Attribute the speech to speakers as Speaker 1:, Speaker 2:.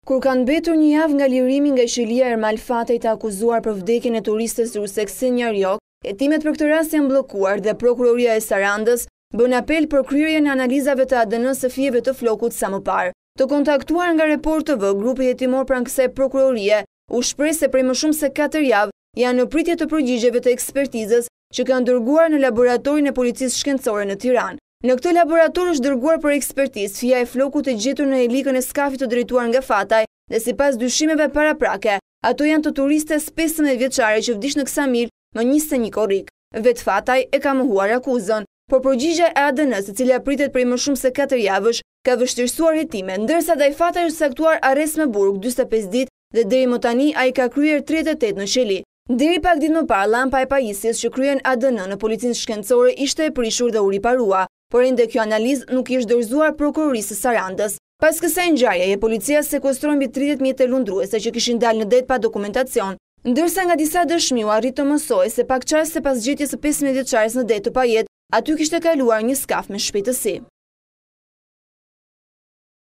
Speaker 1: Kur kanë mbetur një javë nga lirimi nga Qelia Ermal Fatej të akuzuar për vdekjen e turistes ruse Ksenia Ryok, hetimet për këtë rast janë bllokuar dhe prokuroria e Sarandës bën apel për kryerjen e analizave të ADN-s së fijeve të flokut sa më parë. Të kontaktuar nga Report TV, grupi hetimor pranë kësaj prokurorie u shpreh se prej më shumë se 4 javë janë në pritje të përgjigjeve të ekspertizës që kanë dërguar në laboratorin e policisë shkencore në Tiranë. Në këtë laborator është dërguar për ekspertizë fija e flokut e gjetur në helikën e skafit të drejtuar nga Fataj dhe sipas dyshimeve paraprake, ato janë të turistes 15 vjeçare që vdiq në Ksamil më 21 korrik. Vet Fataj e ka mohuar akuzën, por përgjigja e ADN-s, e cila pritet prej më shumë se 4 javësh, ka vështirësuar hetimet, ndërsa ndaj Fataj është saktuar arrest me burg 45 ditë dhe deri më tani ai ka kryer 38 në Qeli. Deri pak ditë më parë, lampa e pajisjes që kryen ADN në policinë shkencore ishte e prishur dhe u riparua, por ende kjo analizë nuk ishte dorëzuar prokurorisë së Sarandës. Pas kësaj ngjarjeje, policia sekuestroi mbi 30 mjete lundruese që kishin dalë në det pa dokumentacion, ndërsa nga disa dëshmiu arrit të mësojë se pak çaste pas gjetjes së 15 vjeçares në det të pajet, aty kishte kaluar një skaf me shpejtësi.